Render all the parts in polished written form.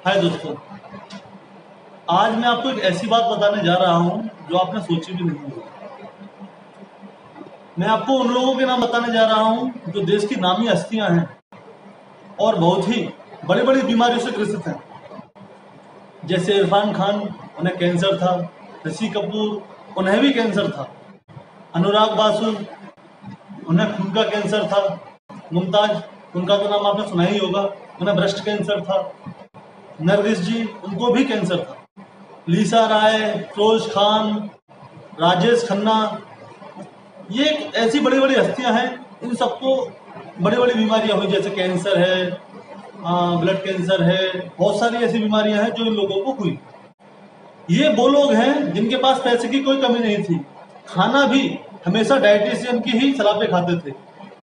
हाय दोस्तों, आज मैं आपको एक ऐसी बात बताने जा रहा हूं जो आपने सोची भी नहीं होगी। मैं आपको उन लोगों के नाम बताने जा रहा हूं जो देश की नामी हस्तियां हैं और बहुत ही बड़ी बड़ी बीमारियों से ग्रसित हैं। जैसे इरफान खान, उन्हें कैंसर था। ऋषि कपूर, उन्हें भी कैंसर था। अनुराग बासु, उन्हें खून का कैंसर था। मुमताज, उनका तो नाम आपने सुना ही होगा, उन्हें ब्रेस्ट कैंसर था। नरगिस जी, उनको भी कैंसर था। लीसा राय, फिरोज खान, राजेश खन्ना, ये एक ऐसी बड़ी बड़ी हस्तियां हैं। इन सबको बड़ी बड़ी बीमारियां हुई, जैसे कैंसर है, ब्लड कैंसर है, बहुत सारी ऐसी बीमारियां हैं जो इन लोगों को हुई। ये वो लोग हैं जिनके पास पैसे की कोई कमी नहीं थी। खाना भी हमेशा डाइटिशियन की ही सलाह पे खाते थे।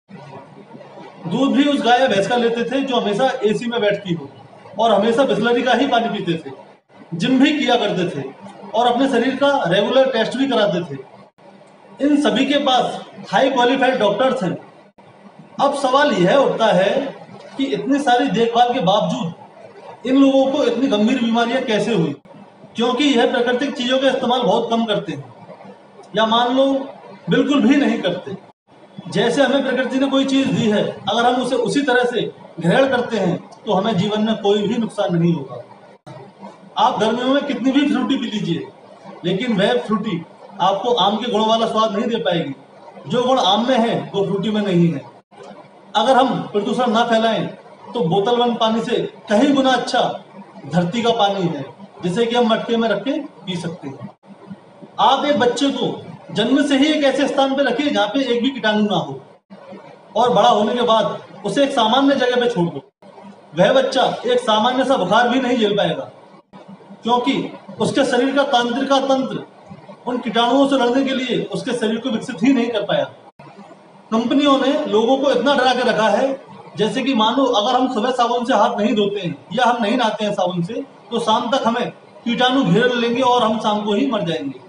दूध भी उस गाय भैंस का लेते थे जो हमेशा एसी में बैठती हो, और हमेशा बिस्लरी का ही पानी पीते थे। जिम भी किया करते थे और अपने शरीर का रेगुलर टेस्ट भी कराते थे। इन सभी के पास हाई क्वालिफाइड डॉक्टर्स हैं। अब सवाल यह उठता है कि इतनी सारी देखभाल के बावजूद इन लोगों को इतनी गंभीर बीमारियां कैसे हुई? क्योंकि यह प्राकृतिक चीजों का इस्तेमाल बहुत कम करते हैं, या मान लो बिल्कुल भी नहीं करते। जैसे हमें प्रकृति ने कोई चीज दी है, अगर हम उसे उसी तरह से ग्रहण करते हैं तो हमें जीवन में कोई भी नुकसान नहीं होगा। आप गर्मियों में कितनी भी फ्रूटी पी लीजिए, लेकिन वह फ्रूटी आपको आम के गुणों वाला स्वाद नहीं दे पाएगी। जो गुण आम में है वो फ्रूटी में नहीं है। अगर हम प्रदूषण ना फैलाएं तो बोतल बंद पानी से कहीं गुना अच्छा धरती का पानी है, जिसे कि हम मटके में रख के पी सकते हैं। आप एक बच्चे को जन्म से ही एक ऐसे स्थान पे रखिए जहाँ पे एक भी कीटाणु ना हो, और बड़ा होने के बाद उसे एक सामान्य जगह पे छोड़ दो। वह बच्चा एक सामान्य सा बुखार भी नहीं झेल पाएगा, क्योंकि उसके शरीर का तंत्रिका तंत्र उन कीटाणुओं से लड़ने के लिए उसके शरीर को विकसित ही नहीं कर पाया। कंपनियों ने लोगों को इतना डरा के रखा है, जैसे कि मानो अगर हम सुबह साबुन से हाथ नहीं धोते हैं या हम नहीं नहाते हैं साबुन से, तो शाम तक हमें कीटाणु घेर लेंगे और हम शाम को ही मर जाएंगे।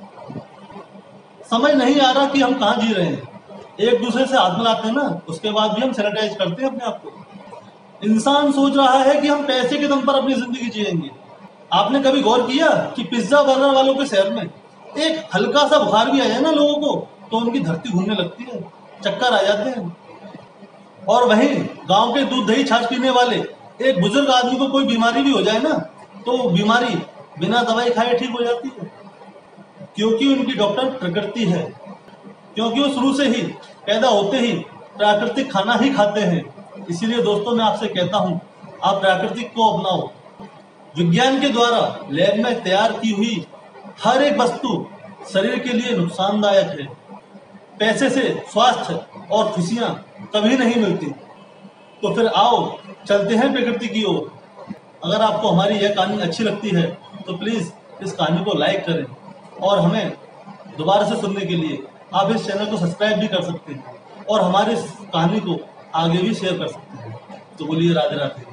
समझ नहीं आ रहा कि हम कहाँ जी रहे हैं। एक दूसरे से हाथ मिलाते हैं ना, उसके बाद भी हम सैनिटाइज करते हैं अपने आप को। इंसान सोच रहा है कि हम पैसे के दम पर अपनी जिंदगी जिएंगे। आपने कभी गौर किया कि पिज्जा बर्गर वालों के शहर में एक हल्का सा बुखार भी आ जाए ना लोगों को, तो उनकी धरती घूमने लगती है, चक्कर आ जाते हैं। और वहीं गांव के दूध दही छाछ पीने वाले एक बुजुर्ग आदमी को कोई बीमारी भी हो जाए ना, तो वो बीमारी बिना दवाई खाए ठीक हो जाती है, क्योंकि उनकी डॉक्टर प्रकृति है। क्योंकि वो शुरू से ही, पैदा होते ही प्राकृतिक खाना ही खाते हैं। इसीलिए दोस्तों, मैं आपसे कहता हूँ, आप प्राकृतिक को अपनाओ। विज्ञान के द्वारा लैब में तैयार की हुई हर एक वस्तु शरीर के लिए नुकसानदायक है। पैसे से स्वास्थ्य और खुशियां कभी नहीं मिलती। तो फिर आओ, चलते हैं प्रकृति की ओर। अगर आपको हमारी यह कहानी अच्छी लगती है तो प्लीज इस कहानी को लाइक करें, और हमें दोबारा से सुनने के लिए आप इस चैनल को सब्सक्राइब भी कर सकते हैं, और हमारी इस कहानी को आगे भी शेयर कर सकते हैं। तो बोलिए राधे राधे।